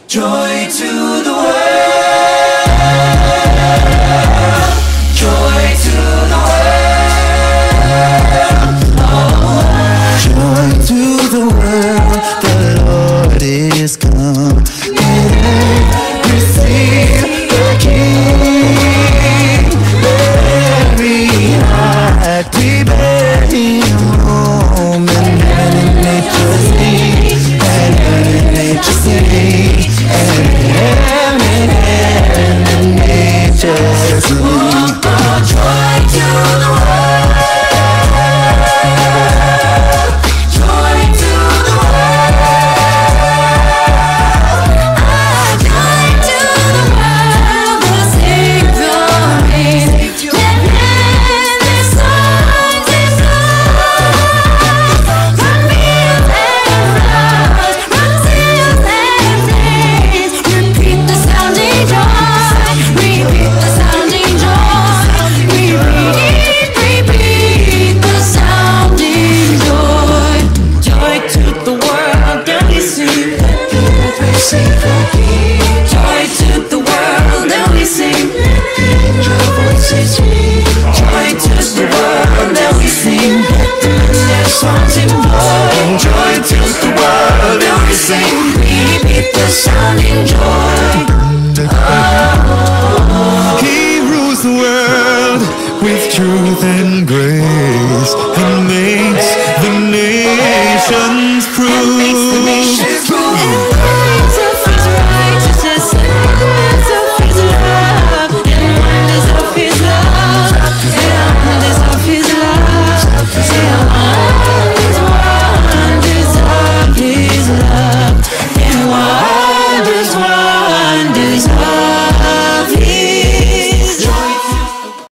Joy to the world. Joy to the world. Oh, joy to the world. The Lord is come. Receive the King. Every heart prepare Him room, and heaven and nature sing, and heaven and nature sing, and heaven and nature sing. Joy to the world. Joy to the world. Joy to the world. The Savior reigns. Let heavenly songs explode. From fields and floods, from seas and plains. Repeat the sounding joy. Repeat the sounding joy. Repeat the sounding joy. Joy to the world, and we sing. Joy to the world, and we sing. Angel voices ring. Joy to the world, and we sing. Their songs in blood. Joy to the world, and we sing. Repeat the sounding joy.